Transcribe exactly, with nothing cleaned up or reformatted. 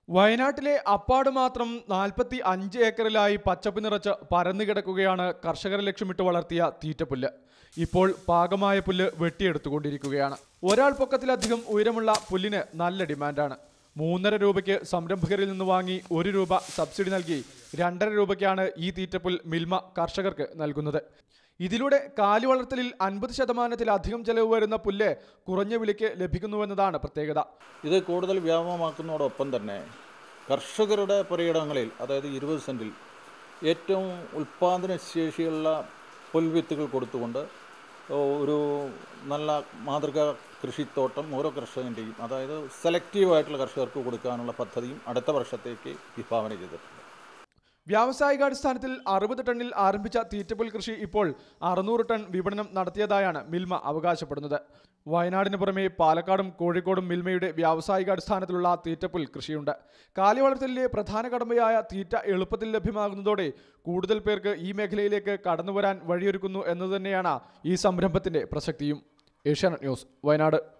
വയനാട്ടിലെ അപ്പാട് മാത്രം നാൽപ്പത്തി അഞ്ച് ഏക്കറിലായി പച്ചപ്പ് നിറച്ച് പരന്നു കിടക്കുകയാണ് കർഷകരെ ലക്ഷ്യമിട്ട് വളർത്തിയ തീറ്റപ്പുല്ല്. ഇപ്പോൾ പാകമായ പുല്ല് വെട്ടിയെടുത്തുകൊണ്ടിരിക്കുകയാണ്. ഒരാൾ പൊക്കത്തിലധികം ഉയരമുള്ള പുല്ലിന് നല്ല ഡിമാൻഡാണ്. മൂന്നര രൂപയ്ക്ക് സംരംഭകരിൽ നിന്ന് വാങ്ങി ഒരു രൂപ സബ്സിഡി നൽകി രണ്ടര രൂപയ്ക്കാണ് ഈ തീറ്റപ്പുൽ മിൽമ കർഷകർക്ക് നൽകുന്നത്. ഇതിലൂടെ കാലി വളർത്തലിൽ അൻപത് ശതമാനത്തിലധികം ചെലവ് വരുന്ന പുല്ല് കുറഞ്ഞ വിലയ്ക്ക് ലഭിക്കുന്നുവെന്നതാണ് പ്രത്യേകത. ഇത് കൂടുതൽ വ്യാപകമാക്കുന്നതോടൊപ്പം തന്നെ കർഷകരുടെ പുരയിടങ്ങളിൽ, അതായത് ഇരുപത് സെൻറ്റിൽ ഏറ്റവും ഉൽപ്പാദന ശേഷിയുള്ള പുൽവിത്തുകൾ കൊടുത്തുകൊണ്ട് ഒരു നല്ല മാതൃകാ കൃഷിത്തോട്ടം ഓരോ കർഷകൻ്റെയും, അതായത് സെലക്റ്റീവായിട്ടുള്ള കർഷകർക്ക് കൊടുക്കാനുള്ള പദ്ധതിയും അടുത്ത വർഷത്തേക്ക് വിഭാവന ചെയ്തിട്ടുണ്ട്. വ്യാവസായികാടിസ്ഥാനത്തിൽ അറുപത് ടണ്ണിൽ ആരംഭിച്ച തീറ്റപ്പുൽ കൃഷി ഇപ്പോൾ അറുന്നൂറ് ടൺ വിപണനം നടത്തിയതായാണ് മിൽമ അവകാശപ്പെടുന്നത്. വയനാടിന് പുറമെ പാലക്കാടും കോഴിക്കോടും മിൽമയുടെ വ്യാവസായികാടിസ്ഥാനത്തിലുള്ള തീറ്റപ്പുൽ കൃഷിയുണ്ട്. കാലി വളർത്തലിലെ പ്രധാന കടമയായ തീറ്റ എളുപ്പത്തിൽ ലഭ്യമാകുന്നതോടെ കൂടുതൽ പേർക്ക് ഈ മേഖലയിലേക്ക് കടന്നുവരാൻ വഴിയൊരുക്കുന്നു എന്നതുതന്നെയാണ് ഈ സംരംഭത്തിന്റെ പ്രസക്തിയും. ഏഷ്യാനെറ്റ് ന്യൂസ്, വയനാട്.